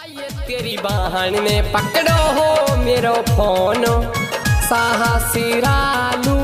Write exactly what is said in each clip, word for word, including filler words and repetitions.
आइए तेरी बहन ने पकड़ो हो मेरो फोन साहसी रालू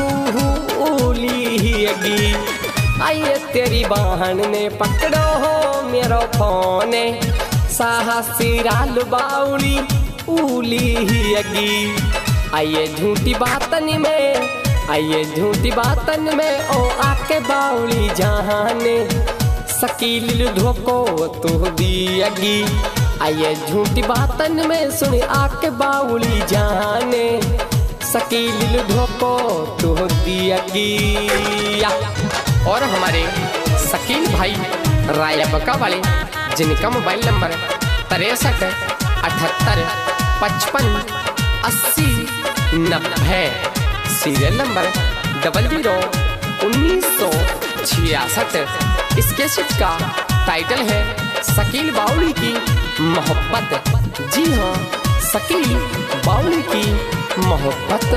उलीगी। आइए तेरी बहन ने पकड़ो हो मेरो फोन साहसी रालू बाउली उलीगी। आइए झूठी बातन में आइए झूठी बातन में ओ आके बाउली जहाने सकील धोको तो दियगी। आइए झूठी बातन में सुन आके बाउली जाने सकील धोको तो दियगी। और हमारे शकील भाई रायबका वाले जिनका मोबाइल नंबर तिरसठ अठहत्तर पचपन अस्सी नब्बे, सीरियल नंबर डबल जीरो उन्नीस सौ छियासठ। इसके शिट का टाइटल है शकील बाउली की मोहब्बत। जी हाँ, शकील बाउली की मोहब्बत।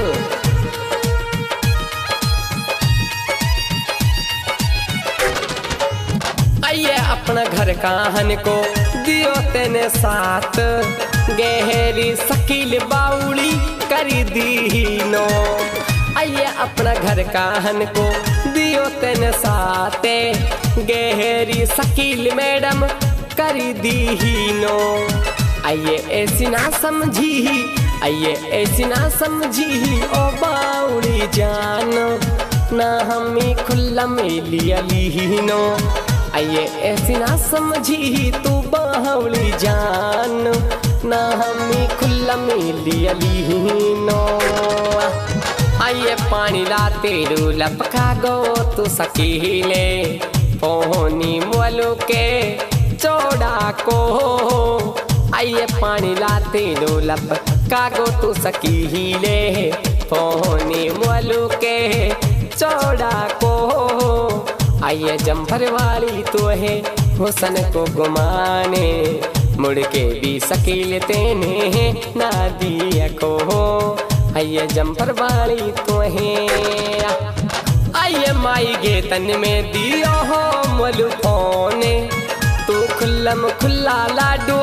आइए अपना घर काहन को दियो तेने साथ गहरी शकील बाउली कर दीनो। आइए अपना घर काहन को दियो तेने साथे गहरी शकील मैडम कर दीनो। आइए ऐसी ना समझी आइए ऐसी ना समझी ओ बाउली जान ना हमें खुला मिलिया लीनो। आइए ऐसी ना समझी तू बाउली जान ना हमें खुला मिलिया लीनो। आइए पानी लाते रू लपका गो तू शकीले पोहनी मोलू के चौड़ा को। आइए पानी लाते रू लपका गो तू शकीले पोहनी मोलू के चौड़ा को। आइए जम्फर वाली तो है हुसन को गुमाने मुड़ के भी शकील तेने ना दिया को। आइए जम्फर वाली तो है। आइए माई गे तन में दियो हो मोलू फोन तू खुल्लम खुल्ला लाडो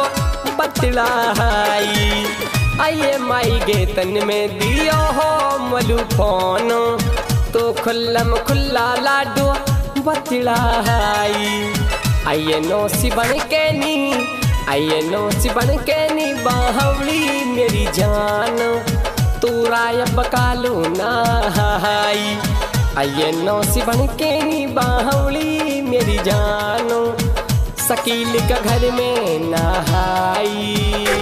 बतलाई। आइए माई गे तन में दियो हो मोलू फोन तू खुल्लम खुल्ला लाडो बतलाई। आइए नौसी बन के नी आइए नौसी बन के नी बाहुली मेरी जान तू राय बकालू नहाई। आइए नौसी बन के नी बाहुली मेरी जानो शकील का घर में नहाई।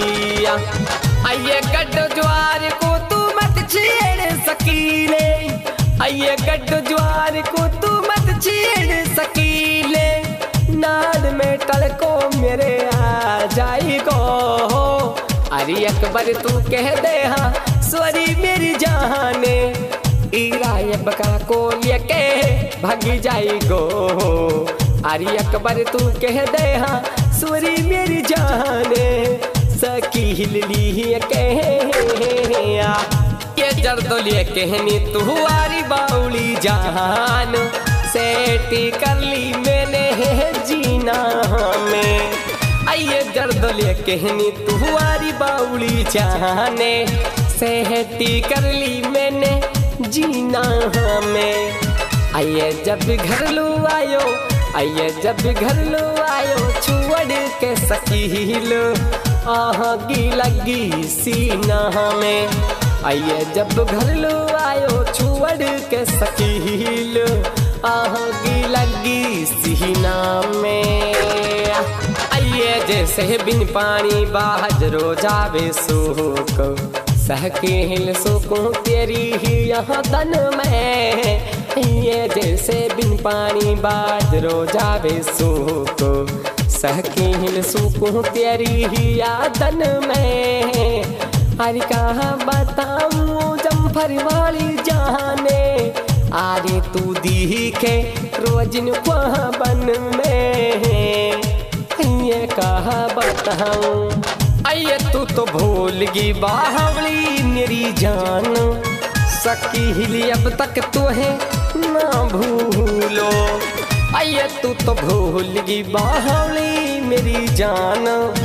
आइए गड्ढो ज्वार को तू मत छेड़ शकीले। आइए गड्ढो ज्वार को तू मत छेड़ शकीले नाद में टल को मेरे आ जाएगो। अरे अकबर तू कह दे हाँ सॉरी मेरी जाने इरायबका को लेके भागी जाएगो। अरे अकबर तू कह दे हाँ सॉरी मेरी जाने शकील ली कहे ये जर्दो लिए कहनी तू आरी बाउली जान सेठी कर ली मैंने जीना में। आइए जर्द ले कहनी तू आरी बाउली जाने सेठी कर ली मैंने जीना में। आइए जब घर लो आयो आइए जब घर लो आयो छुअड़ के शकील आगी लगी सीना में। आइए जब घर लो आयो छुअड़ के शकील आगी लगी सीना में। आइए जैसे बिन पानी बाजरो जावे सूख शकील सुकूं तेरी ही यहाँ तन में। ये जैसे बिन पानी बाजरो जावे सूख शकील सुकूं तेरी ही यादन में। अरे कहाँ बताऊँ जम्फर वाली जाने आरे तू दिखे रोजिन बन में। ये कहा बताऊँ आइए तू तो भूल गई बाहुली मेरी जान शकील अब तक तो है ना भूलो। आइए तू तो भूल गई बाहुली मेरी जान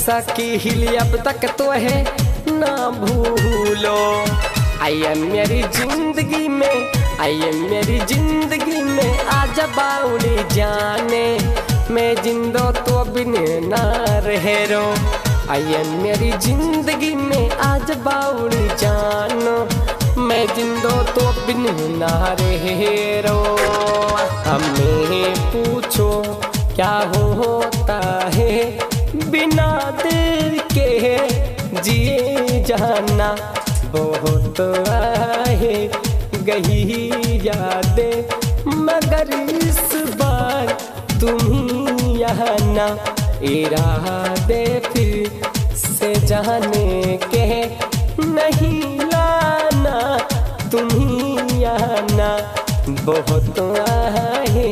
सकी हिल अब तक तो है ना भूलो। आइए मेरी जिंदगी में, आइए मेरी जिंदगी में आज बाउली जाने, मैं जिंदो तो बिन ना रहे रो। आइए मेरी जिंदगी में आज बाउली जानो, मैं जिंदो तो बिन ना रहे रो। हमें पूछो क्या होता है बिना देर के जिए जाना, बहुत आए गई यादें मगर इस बार तुम ही आना, इरादे फिर से जाने के नहीं लाना, तुम ही आना बहुत आए।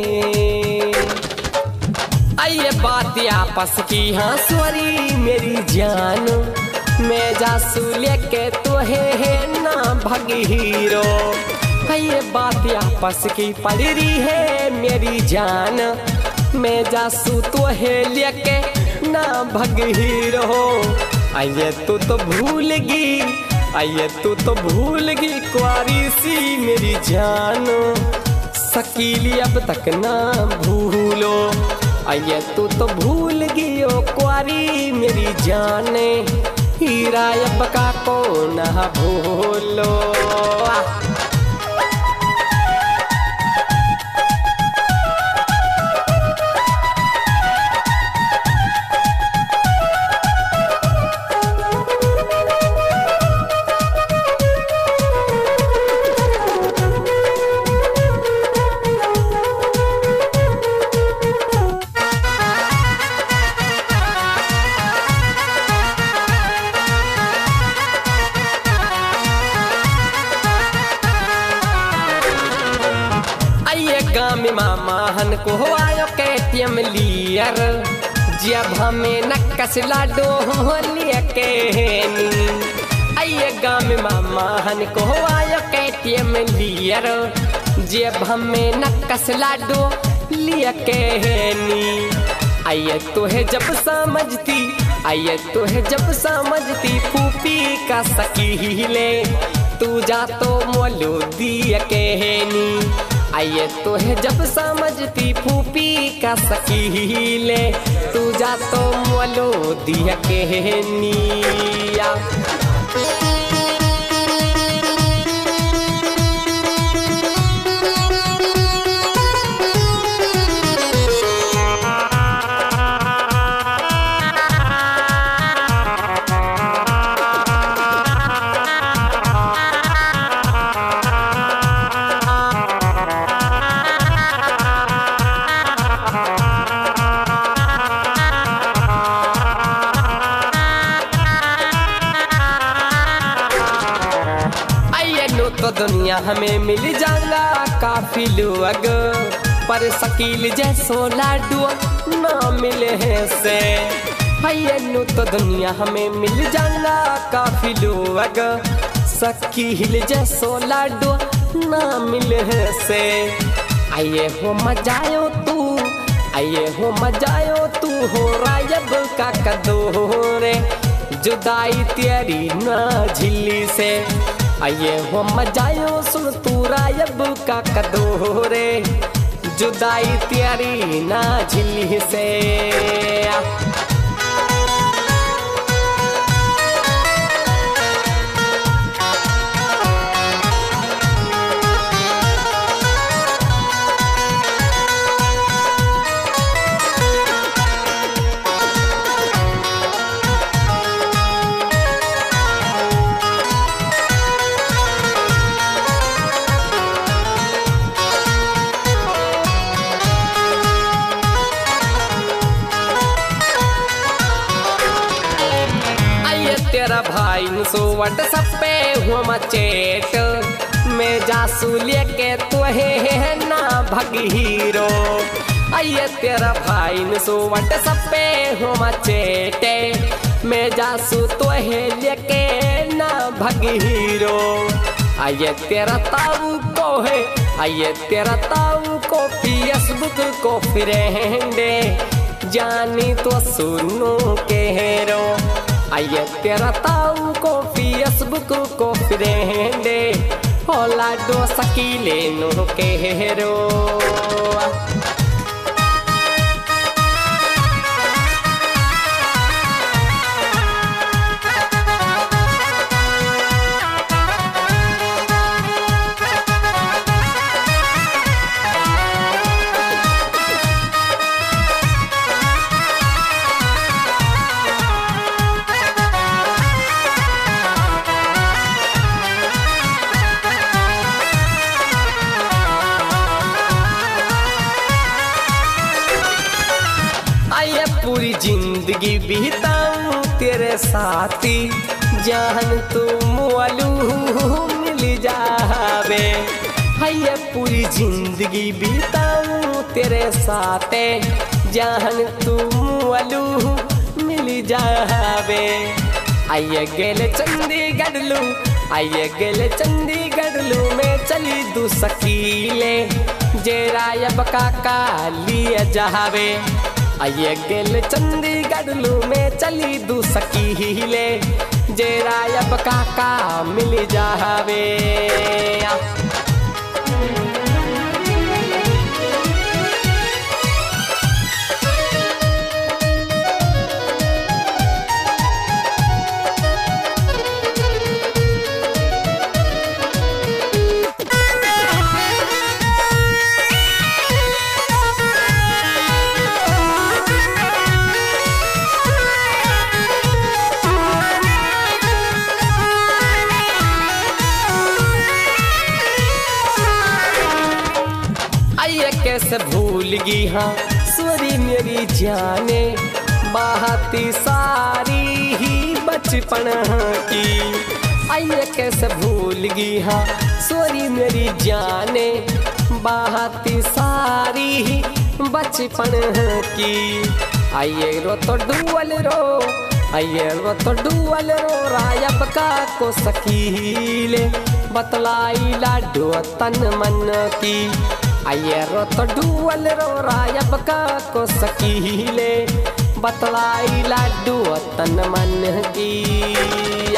आइए बात आपस की हाँ स्वरी मेरी जान, मैं जासू लेके तो है, है ना भग हीरो। ये बात आपस की पड़ रही है मेरी जान, मैं जासू तो है लेके ना भग हीरो। आइए तू तो भूल गई, आइए तू तो भूल गई कुआरी सी मेरी जान, सकीली अब तक ना भूलो। आइए तू तो भूल गई ओ कुआरी मेरी जाने, हीरा अब का को ना भूलो। मामा हन को आयो केटीएम लियर, जब हमें नक्कस लाडो लेके नी। आइए गाँव में मामा हन को आयो केटीएम लियर, जब हमें नक्कस लाडो लेके नी। आइए तो है जब समझती, आइए तो है जब समझती फूफी का सकीले, तू जा तो मोलो दिया कहनी। आइए तो है जब समझती फूफी का सकीले, तू जा तो मोलो दिया कहनिया। तो दुनिया हमें मिल जाएगा काफी लोग, पर शकील जैसो लाडू ना मिले हैं से। भैया नु तो दुनिया हमें मिल जाएगा काफी लोग, शकील जैसो लाडू ना मिले हैं से। आइए हो मजायो तू, आइए हो मजायो तू हो रायब का कदोरे, जुदाई तेरी ना झिल्ली से। आइए हो मजायो सुन तू रायब का कदोरे, जुदाई तेरी ना झिल्ली से। तेरा भाई सो व्हाट्सएप पे हुआ मचेट, मैं जासू लेके तो है ना भग हीरो। आइए तेरा भाई सो व्हाट्सएप पे हुआ मचेट, मैं जासू तो है लेके ना भग हीरो। आइए तेरा ताऊ को है, आइए तेरा ताऊ को फेसबुक को फ्रेंडे, जानी तो सुनो कह रो आइए तेरा ताऊ को फेसबुक को फ्रेंडे होला दो सकीले नो कह रो पूरी जिंदगी बिताऊं तेरे साथी जान तुम वालू मिल जावे है पूरी जिंदगी बिताऊं तेरे साथ जान तुम वालू मिल जावे आइए गेले चंडीगढ़ लू आइए गेले चंडीगढ़ लू में चली दू सकीले जेरायब काका लिए जावे आइए गेल चंडीगढ़ लू में चली दू सकीले जेरायब काका मिल जावे कैसे भूल गई हाँ सॉरी मेरी जाने बाती सारी ही बचपन की आइए कैसे भूल गई हाँ सॉरी मेरी जाने बाती सारी ही बचपन की आइए रो तो डुअल रो आइए रो तो डुअल रो रायब का को सकीले बतलाई लाडो तन मन की आइए रो तो डुअल रो रायब का को सकीले बतलाई लाडू तन मन की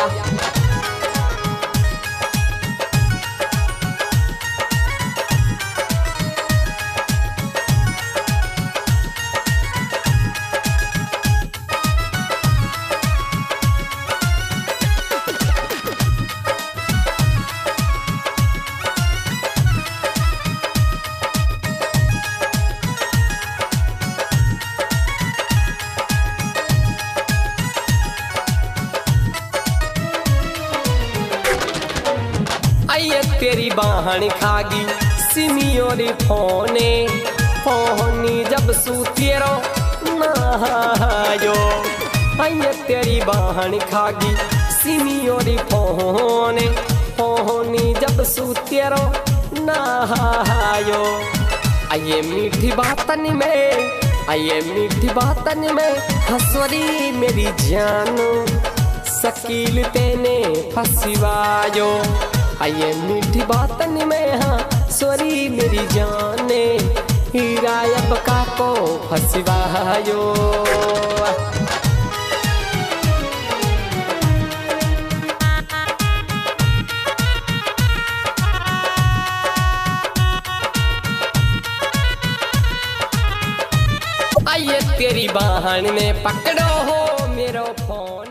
आइए तेरी बाहन खागी सिमियोरी फोने फोनी जब सूतिरो नहायो आइए तेरी बाहन खागी सिमियोरी फोने फोनी जब सूतिरो नहायो आइए मीठी बातन में आइए मीठी बातन में हंसवरी मेरी जानू सकील तेने फसिवायो आइए मीठी बातन में हाँ सॉरी मेरी जाने रायब का को फसिवायो आइए तेरी बाहन में पकड़ो हो मेरो फोन।